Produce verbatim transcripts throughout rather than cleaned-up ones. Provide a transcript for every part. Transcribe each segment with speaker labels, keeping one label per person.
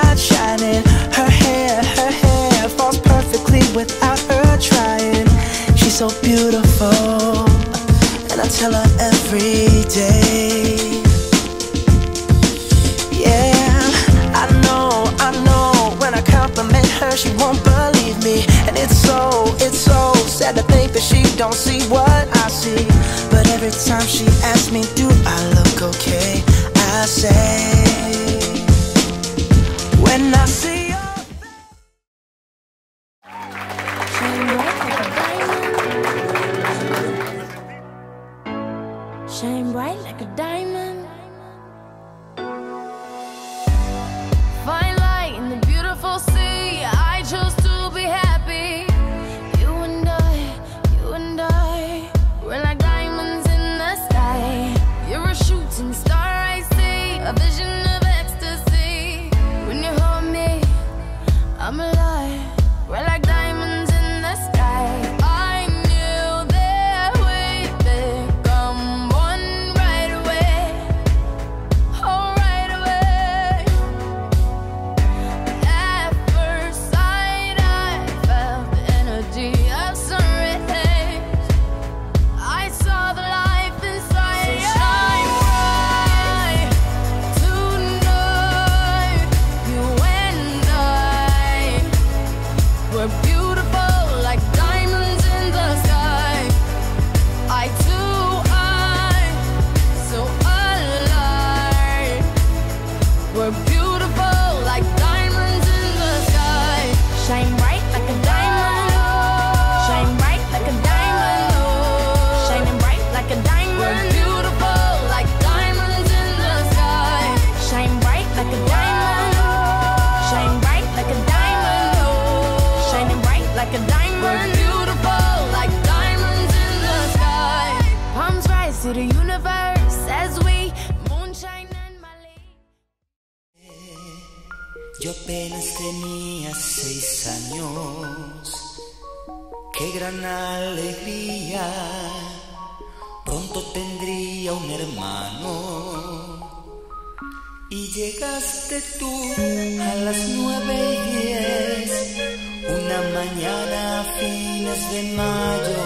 Speaker 1: spotlight shining. Her hair, her hair falls perfectly without her trying. She's so beautiful, and I tell her every day. Yeah, I know, I know, when I compliment her she won't believe me. And it's so, it's so sad to think that she don't see what I see. But every time she asks me, do I look okay, I say, when I see your
Speaker 2: shine bright like a diamond. Fine light in the beautiful sea. I chose to be happy. You and I, you and I, we're like diamonds in the sky. You're a shooting star, I see, a vision of ecstasy. When you hold me, I'm alive. We're like diamonds in the sky. I knew that we'd become one right away. Oh, right away. At first sight, I felt the energy of sun rays. I saw the life inside you. Shine bright tonight. You and I, we're beautiful like diamonds in the sky. I too, I, so alive. We're beautiful like diamonds in the sky. Shine bright like a diamond. Shine bright like a diamond. Oh, shining bright like a diamond. We're beautiful like diamonds in the sky. Shine bright like a diamond. Shine bright like a diamond. Oh, shining bright like a diamond. We're beautiful like diamonds in the sky. Palms rise to the universe as we moonshine and Malay.
Speaker 3: Yo apenas tenía seis años, qué gran alegría, pronto tendría un hermano. Y llegaste tú a las nueve y diez, una mañana a fines de mayo.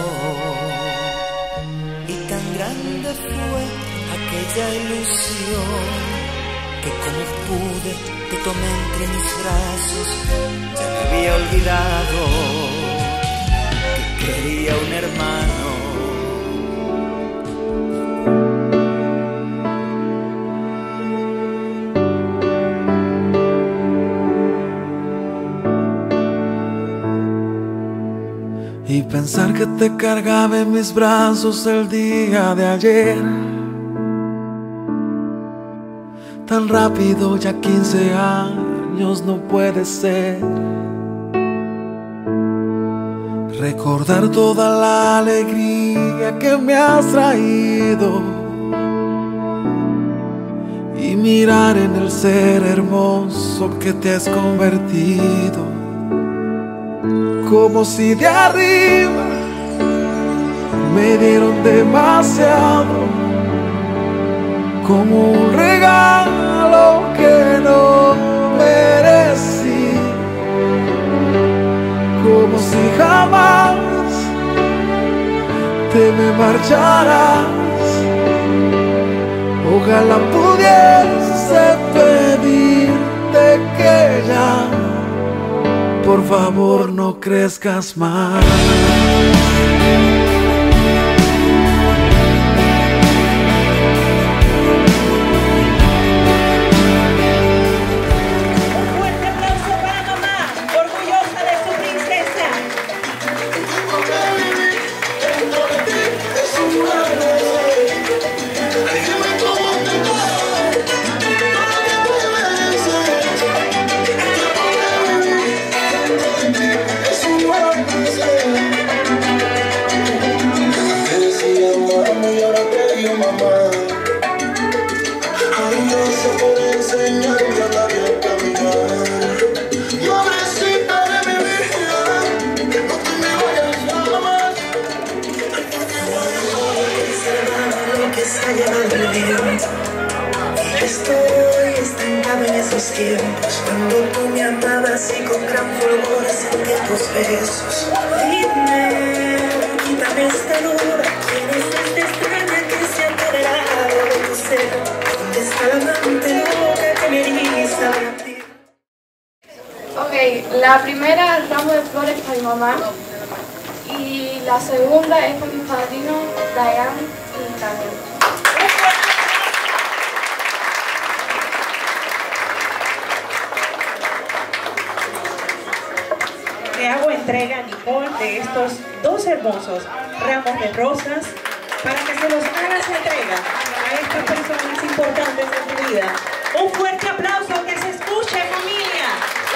Speaker 3: Y tan grande fue aquella ilusión, que como pude te tomé entre mis brazos. Ya me había olvidado que quería un hermano.
Speaker 4: Y pensar que te cargaba en mis brazos el día de ayer, tan rápido, ya quince años no puede ser. Recordar toda la alegría que me has traído y mirar en el ser hermoso que te has convertido. Como si de arriba me dieron demasiado, como un regalo que no merecí, como si jamás te me marcharás. Ojalá pudiese pedirte que ya, por favor, no crezcas más.
Speaker 5: Un fuerte aplauso para mamá, orgullosa de su princesa.
Speaker 1: Estoy estancado en esos tiempos.
Speaker 3: cuando tú me amabas y con gran fulgor sentía tus besos. Dime, quítame esta duda, ¿quién es esta extraña que se ha apoderado de tu ser? ¿Dónde está la amante loca que me eriza a ti?
Speaker 6: Ok, la primera ramo de flores para mi mamá y la segunda es para mis padrinos Diane y Daniel.
Speaker 5: Le hago entrega a Nicole de estos dos hermosos ramos de rosas para que se los hagas entrega a estas personas importantes de tu vida. Un fuerte aplauso, que se escuche, familia.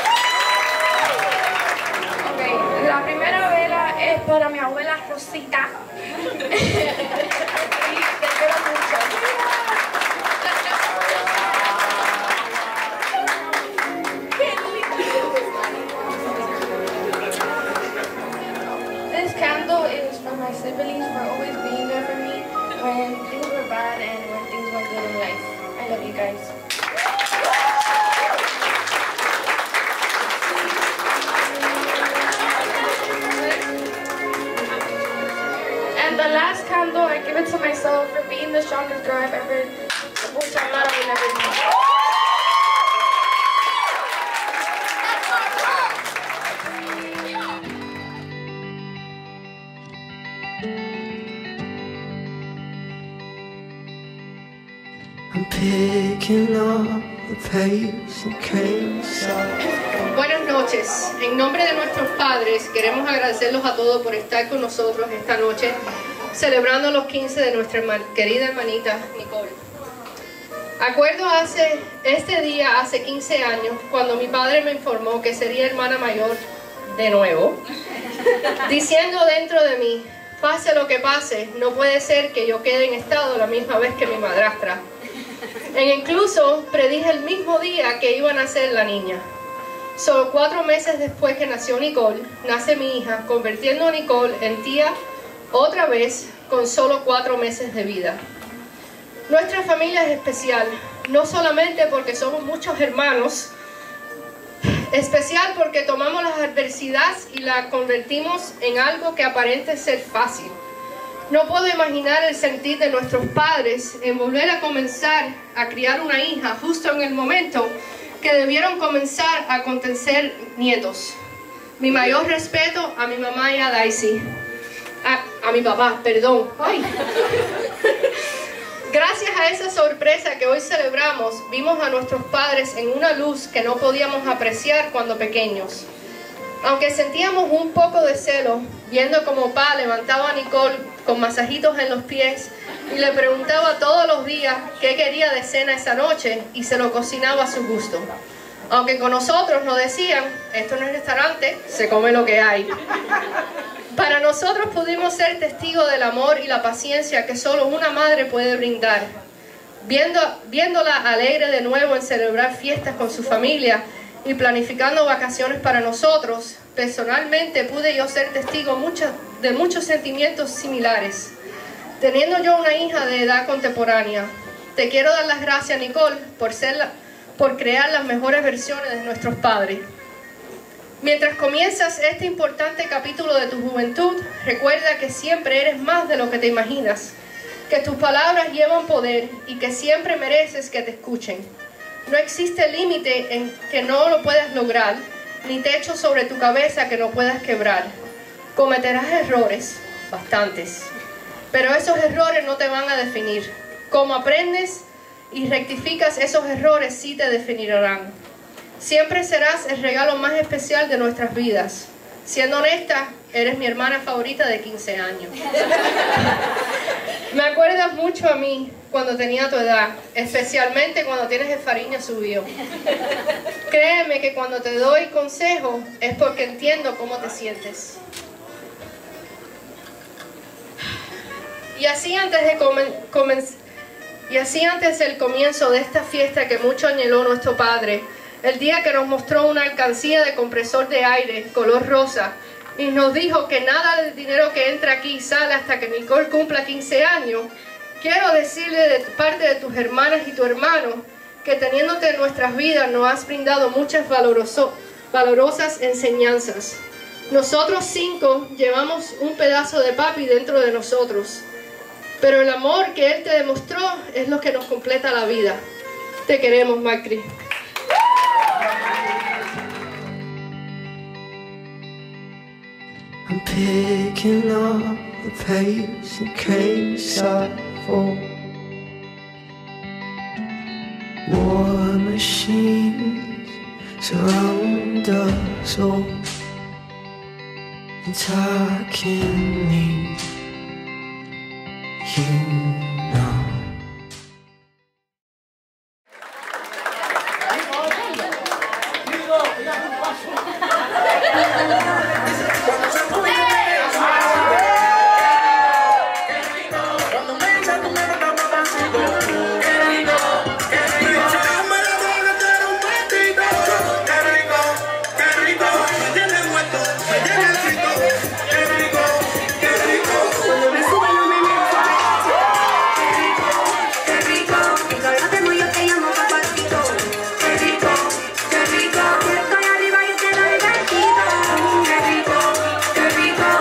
Speaker 6: Ok, la primera vela es para mi abuela Rosita. Y te quiero mucho. This candle is for my siblings for always being there for me when things were bad and when things went good in life. I love you guys. And the last candle, I give it to myself for being the strongest girl I've ever, which I'm not, I will never be.
Speaker 3: I'm picking up the pace in case I...
Speaker 7: Buenas noches. En nombre de nuestros padres queremos agradecerlos a todos por estar con nosotros esta noche celebrando los quince de nuestra herman- querida hermanita Nicole. Acuerdo hace este día hace quince años cuando mi padre me informó que sería hermana mayor de nuevo, diciendo dentro de mí, pase lo que pase, no puede ser que yo quede en estado la misma vez que mi madrastra. E incluso predije el mismo día que iba a nacer la niña. Solo cuatro meses después que nació Nicole, nace mi hija, convirtiendo a Nicole en tía otra vez con solo cuatro meses de vida. Nuestra familia es especial, no solamente porque somos muchos hermanos, especial porque tomamos las adversidades y las convertimos en algo que aparente ser fácil. No puedo imaginar el sentir de nuestros padres en volver a comenzar a criar una hija justo en el momento que debieron comenzar a contener nietos. Mi mayor respeto a mi mamá y a Daisy. A, a mi papá, perdón. Ay. Gracias a esa sorpresa que hoy celebramos, vimos a nuestros padres en una luz que no podíamos apreciar cuando pequeños. Aunque sentíamos un poco de celo, viendo como Pa levantaba a Nicole con masajitos en los pies y le preguntaba todos los días qué quería de cena esa noche y se lo cocinaba a su gusto. Aunque con nosotros nos decían, esto no es restaurante, se come lo que hay. Para nosotros pudimos ser testigos del amor y la paciencia que solo una madre puede brindar. Viendo, viéndola alegre de nuevo en celebrar fiestas con su familia y planificando vacaciones para nosotros, personalmente pude yo ser testigo mucha, de muchos sentimientos similares. Teniendo yo una hija de edad contemporánea, te quiero dar las gracias, Nicole, por, ser la, por crear las mejores versiones de nuestros padres. Mientras comienzas este importante capítulo de tu juventud, recuerda que siempre eres más de lo que te imaginas, que tus palabras llevan poder y que siempre mereces que te escuchen. No existe límite en que no lo puedas lograr, ni techo sobre tu cabeza que no puedas quebrar. Cometerás errores, bastantes, pero esos errores no te van a definir. Como aprendes y rectificas esos errores, sí te definirán. Siempre serás el regalo más especial de nuestras vidas. Siendo honesta, eres mi hermana favorita de quince años. Me acuerdas mucho a mí cuando tenía tu edad, especialmente cuando tienes el fariña subido. Créeme que cuando te doy consejo es porque entiendo cómo te sientes. Y así antes de comen comenzar, y así antes del comienzo de esta fiesta que mucho anheló nuestro padre, el día que nos mostró una alcancía de compresor de aire color rosa y nos dijo que nada del dinero que entra aquí sale hasta que Nicole cumpla quince años, quiero decirle de parte de tus hermanas y tu hermano que teniéndote en nuestras vidas nos has brindado muchas valoroso, valorosas enseñanzas. Nosotros cinco llevamos un pedazo de papi dentro de nosotros, pero el amor que él te demostró es lo que nos completa la vida. Te queremos, Macri.
Speaker 1: I'm picking up the pace in case I fall. War machines surround us all, attacking me, you know.
Speaker 3: Qué rico,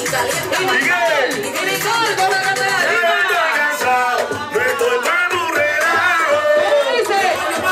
Speaker 2: saliendo.
Speaker 8: ¿Y Nicole?
Speaker 2: Y Nicole, con la candela
Speaker 8: Ya
Speaker 2: arriba.
Speaker 8: estoy cansado, no estoy para un relajo.
Speaker 2: ¿Cómo dice?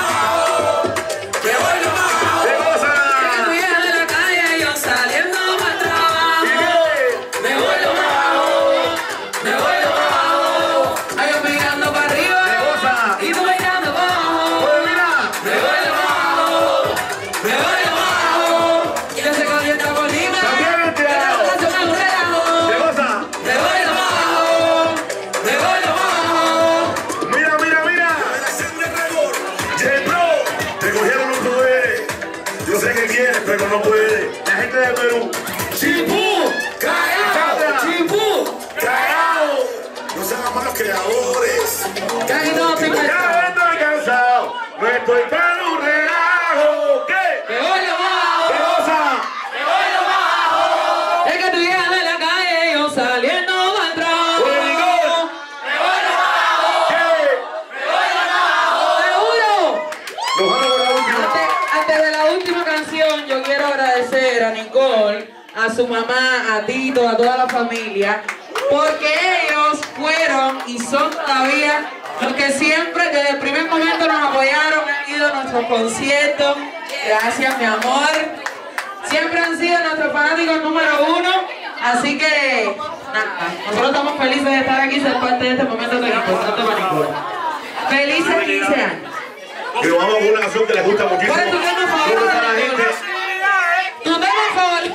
Speaker 8: Me voy nomás. ¿Qué cosa?
Speaker 2: Que tu vieja de la calle, yo saliendo para trabajo.
Speaker 8: ¿Y qué?
Speaker 2: Me voy abajo, me voy abajo. Ay, yo mirando para arriba.
Speaker 8: ¿Qué cosa?
Speaker 2: Y tú mirando para abajo.
Speaker 8: Pues mira.
Speaker 2: Me voy abajo, me voy abajo. Ya se calienta por Lima.
Speaker 8: También
Speaker 2: Que
Speaker 8: enterado.
Speaker 2: la relación es un relajo.
Speaker 8: ¿Qué cosa?
Speaker 2: Me voy abajo, me voy abajo.
Speaker 8: Mira, mira, mira. J-Pro, te cogieron los poderes. Yo sé que quieres, pero no puedes. La gente de Perú. ¡Chimpú! ¡Cagao!
Speaker 2: Chimpú.
Speaker 8: ¡Cagao! No sean más los creadores.
Speaker 2: Caguito, te
Speaker 8: Ya estoy cansado, no estoy para un relajo. ¿Qué?
Speaker 2: Me voy abajo,
Speaker 8: ¿Qué cosa?
Speaker 2: me voy abajo. Es que tu vieja de la calle, yo saliendo al trabajo.
Speaker 8: Oye, Nicole.
Speaker 2: Me voy abajo,
Speaker 8: ¿Qué?
Speaker 2: me voy abajo. Seguro.
Speaker 8: Nos vamos con la última.
Speaker 2: Antes, antes de la última canción, yo quiero agradecer a Nicole, a su mamá, a Tito, a toda la familia, porque ellos fueron y son todavía los que siempre, desde el primer momento, nos apoyaron, han ido a nuestros conciertos. Gracias, mi amor. Siempre han sido nuestros fanáticos número uno. Así que, nada, nosotros estamos felices de estar aquí y ser parte de este momento tan importante para Nicole. Felices quince años.
Speaker 8: Y nos vamos con una canción que les gusta muchísimo.
Speaker 2: ¿Cuál es tu tema favorito?
Speaker 8: ¿Dónde está la gente?
Speaker 2: Tu tema favorito.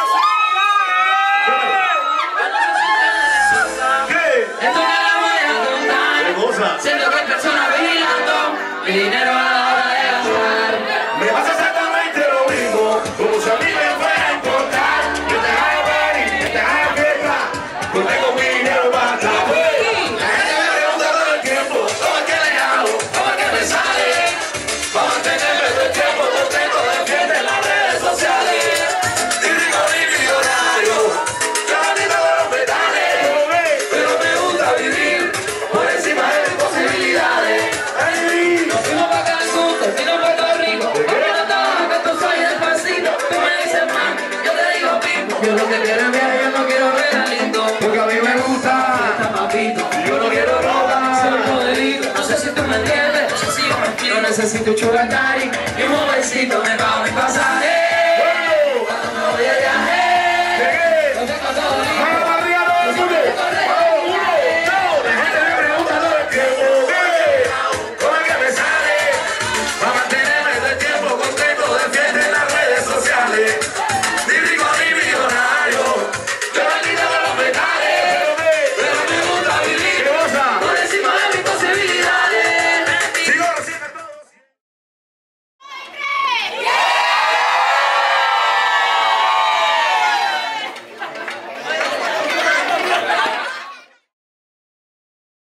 Speaker 8: ¿Qué?
Speaker 2: Esto que la voy a
Speaker 8: ¿Qué
Speaker 2: contar.
Speaker 8: cosa?
Speaker 2: Siento que hay personas vigilando mi dinero a la hora de gastar.
Speaker 8: Me pasa exactamente lo mismo, como si a mí me fuera a importar. Yo te hago party, yo te hago fiesta, no tengo mi dinero para gastar. La gente me pregunta todo el tiempo, ¿cómo es que le hago? ¿Cómo es que me sale? Para mantenerme todo el tiempo contento de fiesta en las redes sociales. Y rico y millonario, yo a mí todos los metales, pero me gusta vivir por encima de mis posibilidades. Ay,
Speaker 2: Nos fuimos pa' Cancún, destino Puerto Rico. Porque no trabajo, que tú soy despacito. Tú me dices man, yo te digo pipo. Yo lo que quiero es viajar, yo no quiero regalito.
Speaker 8: porque a mí me gusta.
Speaker 2: Está papito,
Speaker 8: Yo no quiero robar.
Speaker 2: ser poderito. No sé si tú me entiendes, no sé si yo me entiendo. Necesito un sugar daddy y un jovencito.